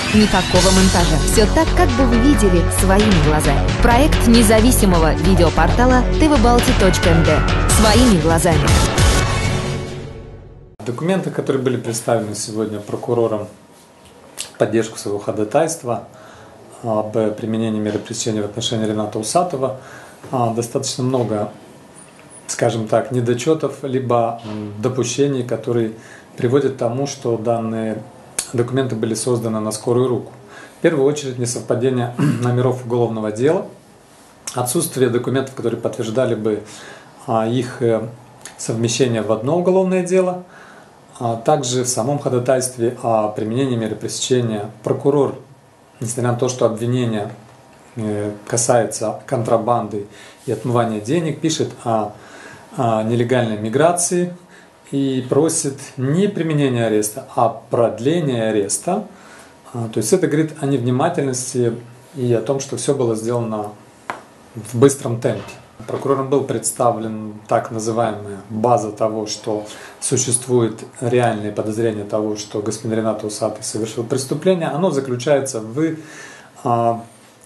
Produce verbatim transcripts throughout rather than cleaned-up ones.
Никакого монтажа. Все так, как бы вы видели своими глазами. Проект независимого видеопортала тэ вэ балти точка эн дэ. Своими глазами. Документы, которые были представлены сегодня прокурором в поддержку своего ходатайства об применении меры пресечения в отношении Рената Усатова, достаточно много, скажем так, недочетов, либо допущений, которые приводят к тому, что данные документы были созданы на скорую руку. В первую очередь, несовпадение номеров уголовного дела, отсутствие документов, которые подтверждали бы их совмещение в одно уголовное дело. А также в самом ходатайстве о применении меры пресечения прокурор, несмотря на то, что обвинение касается контрабанды и отмывания денег, пишет о, о нелегальной миграции и просит не применения ареста, а продления ареста. То есть это говорит о невнимательности и о том, что все было сделано в быстром темпе. Прокурором был представлен так называемая база того, что существует реальные подозрения того, что господин Ренат Усатый совершил преступление. Оно заключается в а,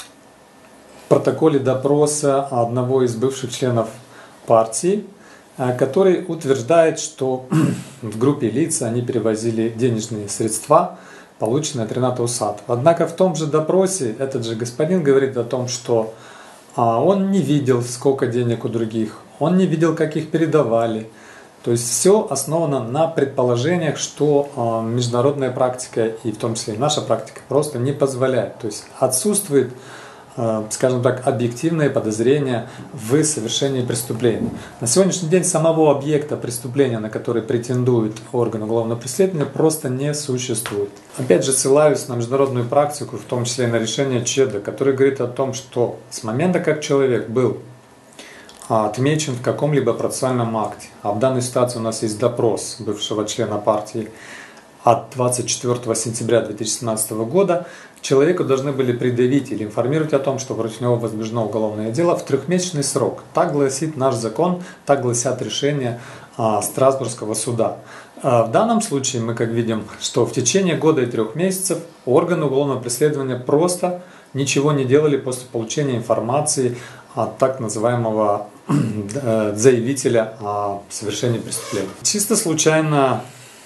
протоколе допроса одного из бывших членов партии, а, который утверждает, что в группе лиц они перевозили денежные средства, полученные от Рената Усатова. Однако в том же допросе этот же господин говорит о том, что он не видел, сколько денег у других, он не видел, как их передавали. То есть все основано на предположениях, что международная практика, и в том числе и наша практика, просто не позволяет. То есть отсутствует, скажем так, объективное подозрение в совершении преступления. На сегодняшний день самого объекта преступления, на который претендует орган уголовного преследования, просто не существует. Опять же, ссылаюсь на международную практику, в том числе и на решение ЧЕДа, который говорит о том, что с момента, как человек был отмечен в каком-либо процессуальном акте, а в данной ситуации у нас есть допрос бывшего члена партии от двадцать четвёртого сентября две тысячи семнадцатого года, человеку должны были предъявить или информировать о том, что против него возбуждено уголовное дело в трехмесячный срок. Так гласит наш закон, так гласят решения а, Страсбургского суда. А, в данном случае мы как видим, что в течение года и трех месяцев органы уголовного преследования просто ничего не делали после получения информации от так называемого заявителя о совершении преступления. Чисто случайно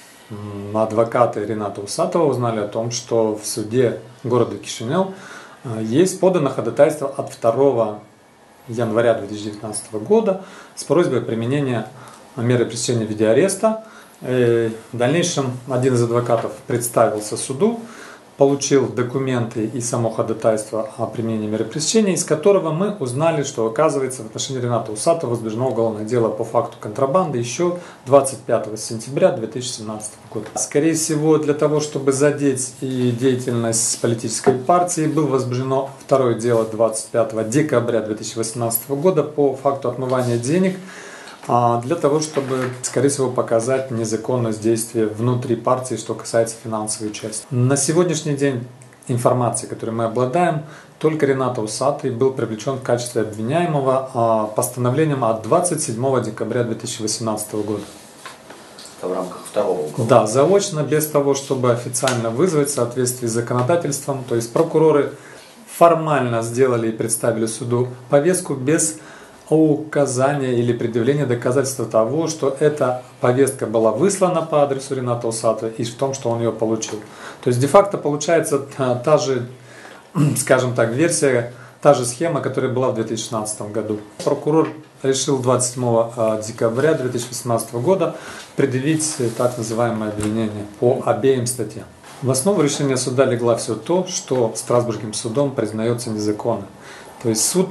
адвокаты Рената Усатова узнали о том, что в суде города Кишинев есть подано ходатайство от второго января две тысячи девятнадцатого года с просьбой применения меры пресечения в виде ареста. В дальнейшем один из адвокатов представился суду, получил документы и само ходатайство о применении меры пресечения, из которого мы узнали, что, оказывается, в отношении Рената Усатова возбуждено уголовное дело по факту контрабанды еще двадцать пятого сентября две тысячи семнадцатого года. Скорее всего, для того, чтобы задеть и деятельность политической партии, было возбуждено второе дело двадцать пятого декабря две тысячи восемнадцатого года по факту отмывания денег, для того, чтобы, скорее всего, показать незаконность действия внутри партии, что касается финансовой части. На сегодняшний день информации, которой мы обладаем, только Ренат Усатый был привлечен в качестве обвиняемого постановлением от двадцать седьмого декабря две тысячи восемнадцатого года. Это в рамках второго уголовного? Да, заочно, без того, чтобы официально вызвать в соответствии с законодательством. То есть прокуроры формально сделали и представили суду повестку без указания или предъявления доказательства того, что эта повестка была выслана по адресу Рената Усатова и в том, что он ее получил. То есть де-факто получается та, та же, скажем так, версия, та же схема, которая была в две тысячи шестнадцатом году. Прокурор решил двадцать седьмого декабря две тысячи восемнадцатого года предъявить так называемое обвинение по обеим статьям. В основу решения суда легла все то, что Страсбургским судом признается незаконным. То есть суд,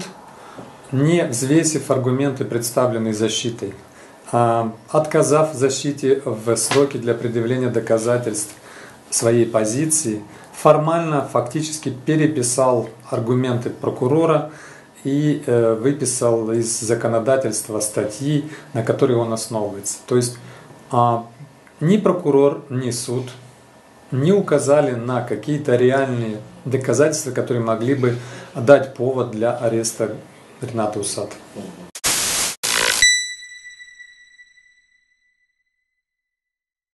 не взвесив аргументы, представленные защитой, отказав защите в сроке для предъявления доказательств своей позиции, формально, фактически переписал аргументы прокурора и выписал из законодательства статьи, на которые он основывается. То есть ни прокурор, ни суд не указали на какие-то реальные доказательства, которые могли бы дать повод для ареста Рената Усатова.